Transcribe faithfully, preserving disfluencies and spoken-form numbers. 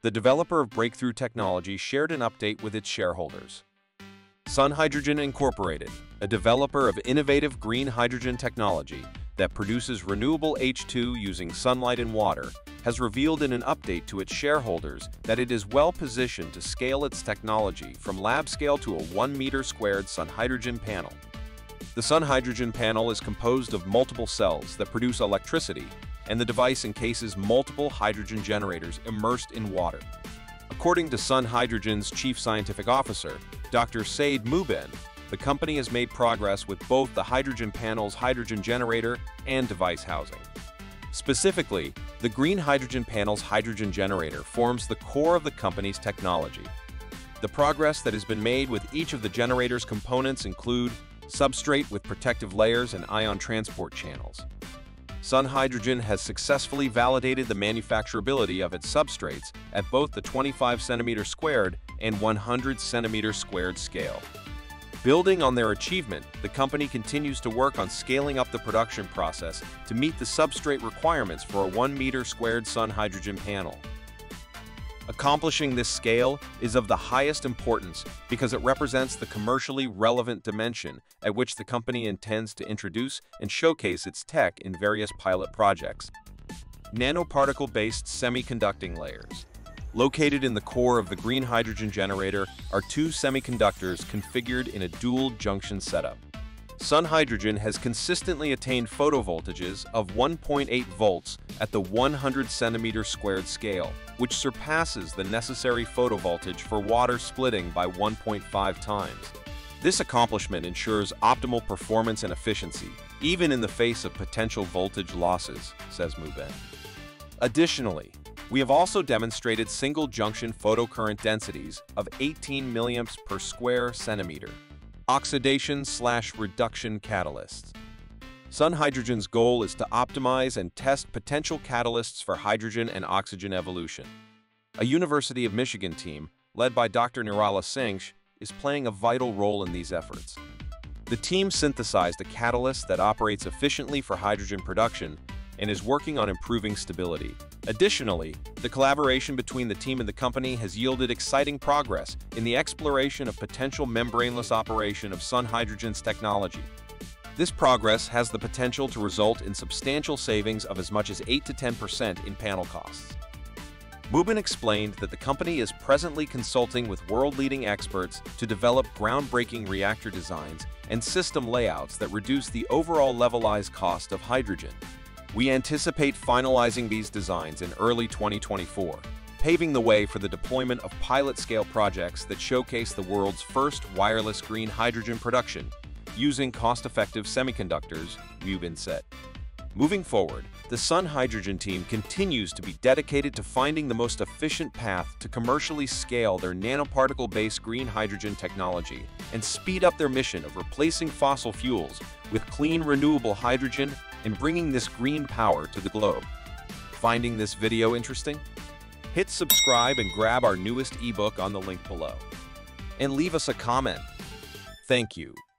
the developer of breakthrough technology shared an update with its shareholders. SunHydrogen Incorporated, a developer of innovative green hydrogen technology that produces renewable H two using sunlight and water, has revealed in an update to its shareholders that it is well positioned to scale its technology from lab scale to a one meter squared SunHydrogen panel. The SunHydrogen panel is composed of multiple cells that produce electricity, and the device encases multiple hydrogen generators immersed in water. According to SunHydrogen's Chief Scientific Officer, Doctor Said Mubin, the company has made progress with both the hydrogen panel's hydrogen generator and device housing. Specifically, the green hydrogen panel's hydrogen generator forms the core of the company's technology. The progress that has been made with each of the generator's components include substrate with protective layers and ion transport channels. SunHydrogen has successfully validated the manufacturability of its substrates at both the twenty-five centimeter squared and one hundred centimeter squared scale. Building on their achievement, the company continues to work on scaling up the production process to meet the substrate requirements for a one meter squared SunHydrogen panel. Accomplishing this scale is of the highest importance because it represents the commercially relevant dimension at which the company intends to introduce and showcase its tech in various pilot projects. Nanoparticle-based semiconducting layers. Located in the core of the green hydrogen generator are two semiconductors configured in a dual-junction setup. SunHydrogen has consistently attained photovoltages of one point eight volts at the one hundred centimeter squared scale, which surpasses the necessary photovoltage for water splitting by one point five times. This accomplishment ensures optimal performance and efficiency, even in the face of potential voltage losses, says Mubin. Additionally, we have also demonstrated single-junction photocurrent densities of eighteen milliamps per square centimeter. Oxidation slash reduction catalysts. SunHydrogen's goal is to optimize and test potential catalysts for hydrogen and oxygen evolution. A University of Michigan team, led by Doctor Nirala Singh, is playing a vital role in these efforts. The team synthesized a catalyst that operates efficiently for hydrogen production and is working on improving stability. Additionally, the collaboration between the team and the company has yielded exciting progress in the exploration of potential membraneless operation of SunHydrogen's technology. This progress has the potential to result in substantial savings of as much as eight to ten percent in panel costs. Mubin explained that the company is presently consulting with world-leading experts to develop groundbreaking reactor designs and system layouts that reduce the overall levelized cost of hydrogen. We anticipate finalizing these designs in early twenty twenty-four, paving the way for the deployment of pilot-scale projects that showcase the world's first wireless green hydrogen production using cost-effective semiconductors, Mubin said. Moving forward, the SunHydrogen team continues to be dedicated to finding the most efficient path to commercially scale their nanoparticle-based green hydrogen technology and speed up their mission of replacing fossil fuels with clean, renewable hydrogen and bringing this green power to the globe. Finding this video interesting? Hit subscribe and grab our newest ebook on the link below. And leave us a comment. Thank you.